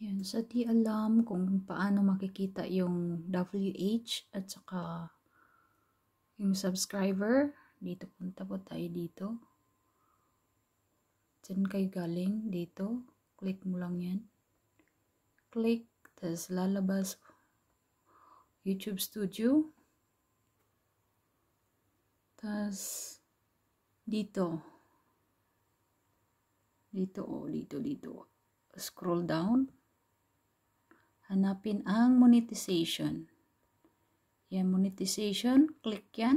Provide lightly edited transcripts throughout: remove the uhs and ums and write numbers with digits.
Yan, sa di alam kung paano makikita yung WH at saka yung subscriber, dito punta po tayo dito. Diyan kayo galing, dito. Click mo lang yan. Click, tapos lalabas YouTube Studio. Tapos dito. Dito. Scroll down. Hanapin ang monetization. Yan, monetization. Click yan.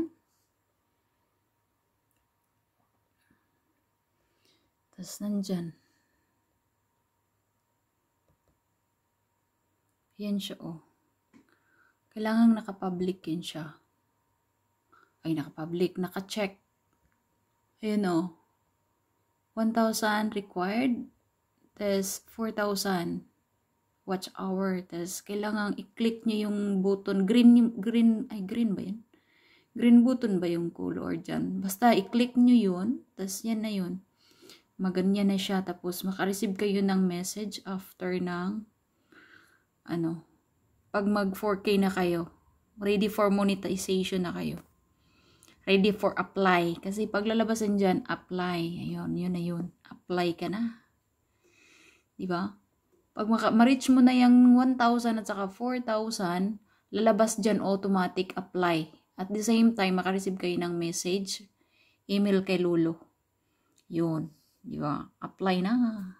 Tapos nandyan. Yan siya, oh. Kailangan nakapublic yan siya. Ay, nakapublic. Nakacheck. Ayun, oh. 1,000 required. Tapos 4,000 watch hour. Tapos kailangan i-click nyo yung button. Green ba yan? Green button ba yung color dyan? Basta i-click nyo yun. Tapos yan na yun. Maganyan na siya. Tapos makareceive kayo ng message after ng pag mag 4K na kayo. Ready for monetization na kayo. Ready for apply. Kasi pag lalabasan dyan, apply. Ayun, yun na yun. Apply ka na. Diba? Pag ma-reach mo na yung 1,000 at saka 4,000, lalabas dyan automatic apply. At the same time, makareceive kayo ng message, email kay Lolo. Yun. Diba? Apply na.